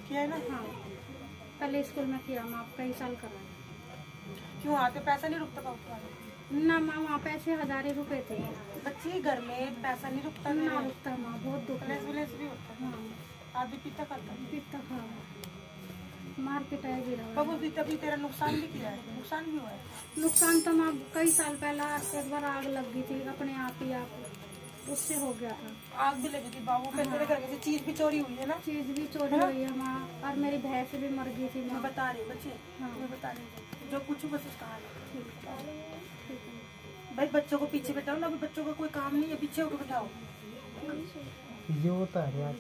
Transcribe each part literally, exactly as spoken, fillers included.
किया है ना? हाँ, पहले स्कूल में किया माँ, कई साल करा। क्यों आते पैसा नहीं रुकता बाबू? ना माँ, वहाँ पैसे हजार ही रुपए थे। बच्चे घर में पैसा नहीं रुकता ना रुकता माँ, बहुत दुख कलेस विलेस भी होता है। हाँ, आदमी पिता खाता है। पिता खा मार पिटाई भी रहा। बाबू भी तभी तेरा नुकसान भी किया है? नुकसान भी हुआ है? नुकसान तो माँ कई साल पहला एक बार आग लग गई थी अपने आप ही, आप उससे हो गया था। आग भी लगी थी बाबू? फिर तेरे घर में से चीज भी चोरी हुई है ना? चीज भी चोरी हुई है माँ, और मेरी भैंस भी मर गई थी। मैं बता रही बच्चे, हाँ, मैं बता रही जो कुछ बस उसका हाल है। ठीक है भाई बच्चों को पीछे बैठाओ ना, अभी बच्चों का कोई काम नहीं है, पीछे होकर बैठाओ। ये होता है यार।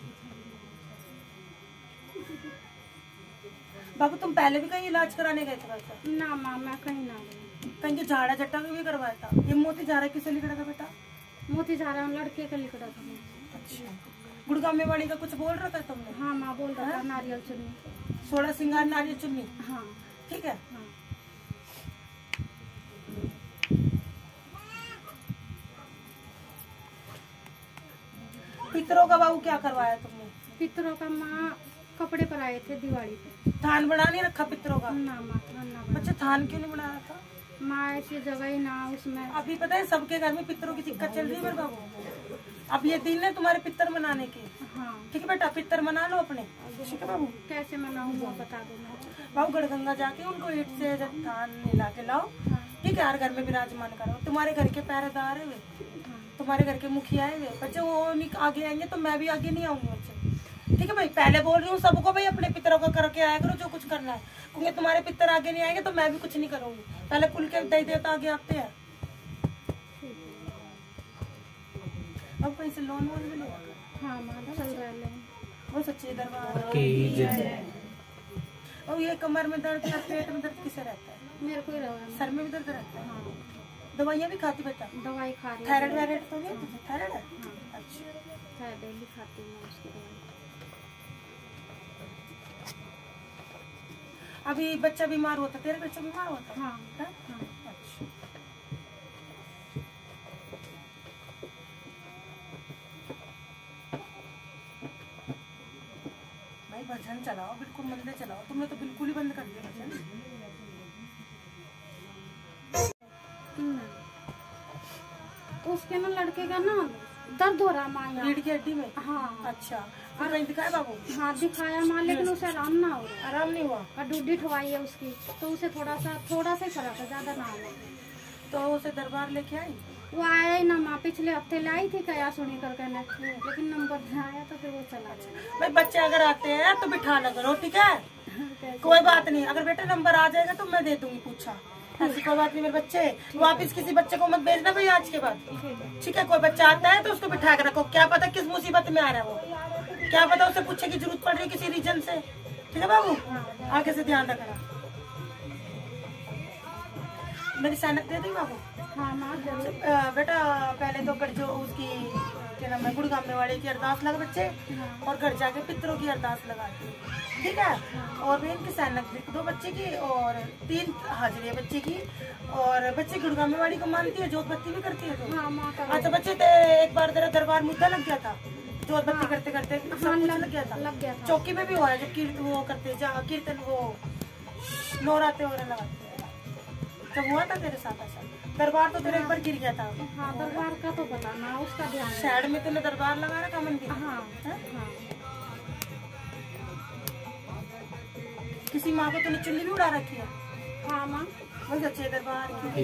बाबू तुम पहले भी कहीं इलाज कराने गए थे वैसा? ना माँ, मैं कहीं ना गई। कहीं के झाड़ा झट्टा भी करवाया था? ये मोती झाड़ा किसे लिखा था बेटा? मोती झाड़ा लड़के का लिखा था माँ। अच्छा, गुड़गांव में वाली का कुछ बोल रहा था तुमने? हाँ माँ, बोल रहा था नारियल चुन्नी, सोलह सिंगार नारियल चुन्नी। हाँ ठीक है। हाँ। पितरों का बाबू क्या करवाया तुमने? पितरों का माँ कपड़े पर आए थे दिवाली पे। थान बना नहीं रखा पितरों का? ना माँ, थान ना बच्चे थान क्यों नहीं बनाया था? माँ, ऐसी जगह ही ना उसमें। अभी पता है सबके घर में पितरों की दिक्कत चल रही है मेरे बाबू। अब ये दिन है तुम्हारे पितर मनाने के। हाँ ठीक है बेटा, पितर मना लो अपने। ठीक है बाबू। कैसे मनाऊंगा बता दो मैं। बाबू गढ़गंगा जाके उनको ईट से जब थान हिला के लाओ। ठीक है, हर घर में विराजमान करो। तुम्हारे घर के पहरेदार है वे, तुम्हारे घर के मुखिया है वे। बच्चे वो नहीं आगे आएंगे तो मैं भी आगे नहीं आऊंगी बच्चे। ठीक है भाई, पहले बोल रही हूँ सबको भाई अपने पितरों को करके आया करो जो कुछ करना है, क्योंकि तुम्हारे पितर आगे नहीं आएंगे तो मैं भी कुछ नहीं करूंगी। पहले कुल के दई देवता आगे आते हैं। अब कहीं से लोन वोन भी लेगा? हाँ माँ, चल रहा है। वो सच्चे दरबार। और ये कमर में दर्द या पेट में दर्द किसे रहता है? मेरे को ही रहा है। सर में भी दर्द रहता है? हाँ, दवाइयाँ भी खाती बेटा? दवाई खा रही है। थायराइड वायराइड तो नहीं है तुझे? थायराइड है? हाँ, अच्छा, डेली खाती हूँ मैं उसकी दवाई। अभी बच्चा बीमार होता? तेरे बच्चा बीमार होता? हाँ है? हाँ। अच्छा, भाई भजन चलाओ, बिल्कुल मंदिर चलाओ। तुमने तो बिल्कुल ही बंद कर दिया भजन। उसके ना लड़के का ना दर्द हो रहा माँ, रीढ़ की हड्डी में? हाँ। अच्छा, और कहीं दिखाया बाबू? हाँ दिखाया माँ, लेकिन उसे आराम ना हो रहा। आराम नहीं हुआ? और डूडी ठवाई है उसकी, तो उसे थोड़ा सा थोड़ा सा फर्क है, ज्यादा ना हुआ। तो उसे दरबार लेके आई? वो आया ही ना माँ, पिछले हफ्ते लाई थी कया सुनी कर कहने, लेकिन नंबर आया तो फिर वो चला गया। भाई बच्चे अगर आते हैं तो बिठा ना करो, ठीक है? कोई बात नहीं, अगर बेटा नंबर आ जाएगा तो मैं दे दूंगी, पूछा ऐसी कोई बात नहीं। मेरे बच्चे वापिस किसी बच्चे को मत भेजना भाई आज के बाद। ठीक है, कोई बच्चा आता है तो उसको बिठा कर रखो, क्या पता किस मुसीबत में आ रहा है वो, क्या पता उसे पूछे की जरूरत पड़ रही है किसी रीजन से। ठीक है बाबू, आगे से ध्यान रखना। मेरी सैनक दे दी बाबू? हाँ माँ जरूर। बेटा पहले तो कर जो उसकी क्या नाम है गुड़गामे वाले की अरदास लगा बच्चे, और घर जाके पितरों की अरदास लगाती। ठीक है, और भी इनकी सैनक लिख दो बच्चे की, और तीन हाजिरी है बच्चे की। और बच्चे गुड़गामे वाली को मानती है, जोत बत्ती भी करती है तो? हाँ माँ। अच्छा बच्चे ते एक बार तेरा दरबार मुद्दा लग गया था, जोत बत्ती हाँ। करते करते सब हाँ, कुछ लग, लग गया था? लग गया था। चौकी में भी हुआ है जब कीर्तन वो करते कीर्तन वो नौराते हो लगाते जब हुआ था तेरे साथ ऐसा? दरबार तो तेरे एक बार गिर गया था। हाँ दरबार का तो पता ना, उसका ध्यान। साइड में तूने दरबार लगा रखा मंदिर? हाँ हाँ। किसी माँ को तूने चुन्नी भी उड़ा रखी है? हाँ माँ। बहुत अच्छे दरबार की।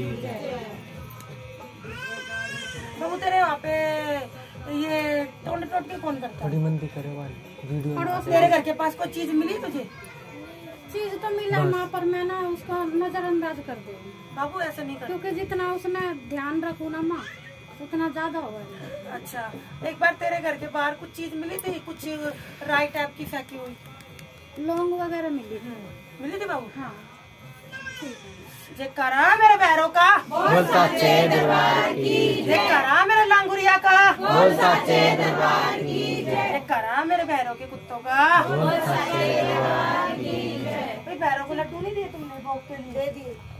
बाबू तेरे वहाँ पे ये टोंड टोटकी कौन करता है? मंदी करे वाली वीडियो। तेरे घर के पास कोई चीज मिली तुझे? चीज तो मिला माँ, पर मैं ना उसको नजरअंदाज कर दे। बाबू ऐसा नहीं कर, क्योंकि जितना उसने ध्यान रखू ना माँ उतना ज्यादा होगा। अच्छा, एक बार तेरे घर के बाहर कुछ चीज मिली थी, कुछ राई टाइप की फेंकी हुई? लौंग वगैरह मिली थी। मिली थी बाबू? हाँ। जे करा मेरे पैरों का बोल सच्चे दरबार की जे करा मेरे लांगुरिया का बोल सच्चे दरबार की जे करा मेरे पैरों के कुत्तों का बोल सच्चे दरबार की पैरों को लड्डू नहीं दिए तुमने भोग के लिए? दे दिए।